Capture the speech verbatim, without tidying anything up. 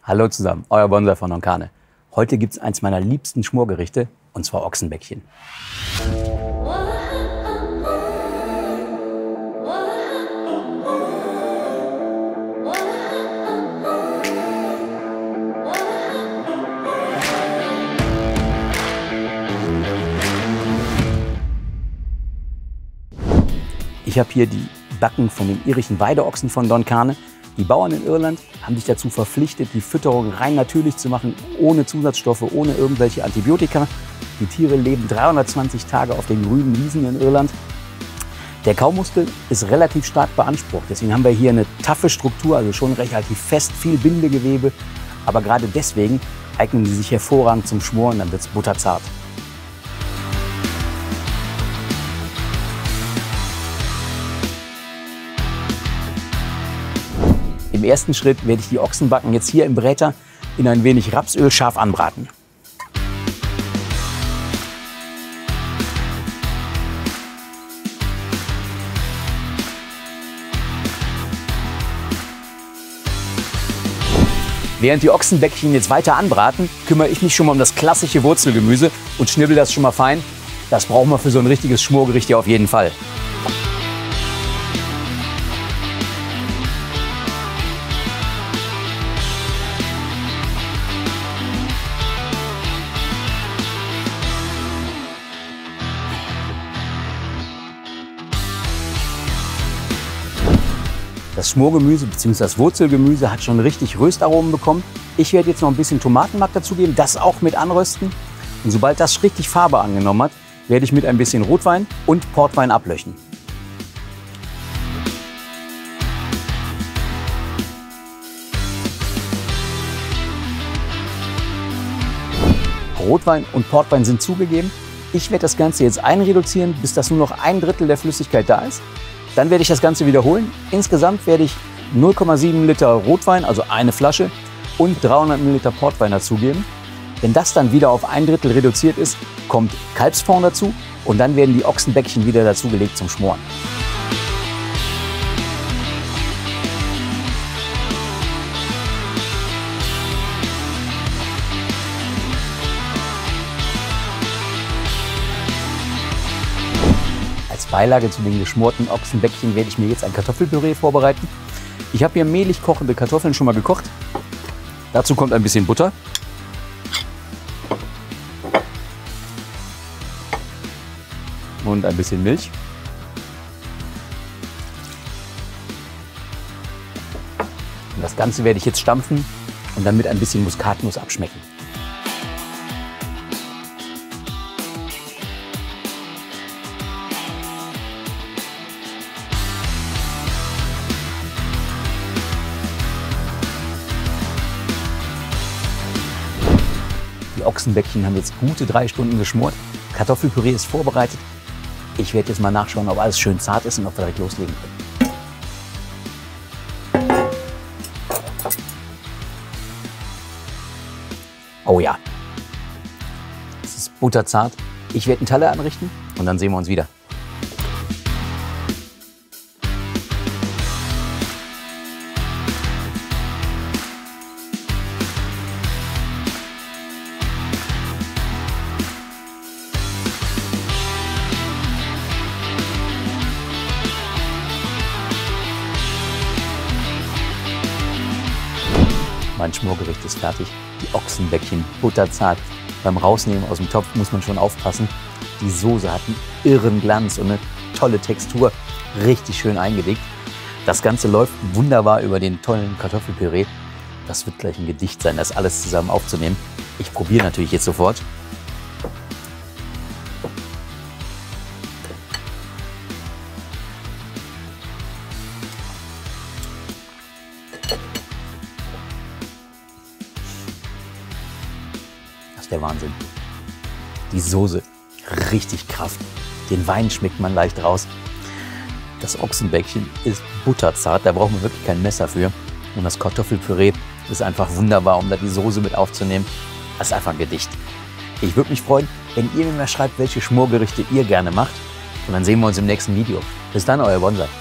Hallo zusammen, euer Bonsai von Doncane. Heute gibt es eins meiner liebsten Schmorgerichte, und zwar Ochsenbäckchen. Ich habe hier die Backen von den irischen Weideochsen von Doncane. Die Bauern in Irland haben sich dazu verpflichtet, die Fütterung rein natürlich zu machen, ohne Zusatzstoffe, ohne irgendwelche Antibiotika. Die Tiere leben dreihundertzwanzig Tage auf den grünen Wiesen in Irland. Der Kaumuskel ist relativ stark beansprucht, deswegen haben wir hier eine taffe Struktur, also schon relativ fest, viel Bindegewebe. Aber gerade deswegen eignen sie sich hervorragend zum Schmoren, dann wird es butterzart. Im ersten Schritt werde ich die Ochsenbacken jetzt hier im Bräter in ein wenig Rapsöl scharf anbraten. Während die Ochsenbäckchen jetzt weiter anbraten, kümmere ich mich schon mal um das klassische Wurzelgemüse und schnibbel das schon mal fein. Das brauchen wir für so ein richtiges Schmorgericht ja auf jeden Fall. Das Schmorgemüse bzw. das Wurzelgemüse hat schon richtig Röstaromen bekommen. Ich werde jetzt noch ein bisschen Tomatenmark dazugeben, das auch mit anrösten. Und sobald das richtig Farbe angenommen hat, werde ich mit ein bisschen Rotwein und Portwein ablöchen. Rotwein und Portwein sind zugegeben. Ich werde das Ganze jetzt einreduzieren, bis das nur noch ein Drittel der Flüssigkeit da ist. Dann werde ich das Ganze wiederholen. Insgesamt werde ich null Komma sieben Liter Rotwein, also eine Flasche, und dreihundert Milliliter Portwein dazugeben. Wenn das dann wieder auf ein Drittel reduziert ist, kommt Kalbsfond dazu und dann werden die Ochsenbäckchen wieder dazugelegt zum Schmoren. Als Beilage zu den geschmorten Ochsenbäckchen werde ich mir jetzt ein Kartoffelpüree vorbereiten. Ich habe hier mehlig kochende Kartoffeln schon mal gekocht. Dazu kommt ein bisschen Butter. Und ein bisschen Milch. Und das Ganze werde ich jetzt stampfen und dann mit ein bisschen Muskatnuss abschmecken. Die Ochsenbäckchen haben jetzt gute drei Stunden geschmort. Kartoffelpüree ist vorbereitet. Ich werde jetzt mal nachschauen, ob alles schön zart ist und ob wir direkt loslegen können. Oh ja, es ist butterzart. Ich werde einen Teller anrichten und dann sehen wir uns wieder. Mein Schmorgericht ist fertig. Die Ochsenbäckchen, butterzart. Beim Rausnehmen aus dem Topf muss man schon aufpassen. Die Soße hat einen irren Glanz und eine tolle Textur. Richtig schön eingelegt. Das Ganze läuft wunderbar über den tollen Kartoffelpüree. Das wird gleich ein Gedicht sein, das alles zusammen aufzunehmen. Ich probiere natürlich jetzt sofort. Der Wahnsinn. Die Soße, richtig Kraft. Den Wein schmeckt man leicht raus. Das Ochsenbäckchen ist butterzart, da braucht man wirklich kein Messer für. Und das Kartoffelpüree ist einfach wunderbar, um da die Soße mit aufzunehmen. Das ist einfach ein Gedicht. Ich würde mich freuen, wenn ihr mir mal schreibt, welche Schmorgerichte ihr gerne macht. Und dann sehen wir uns im nächsten Video. Bis dann, euer Bonsai.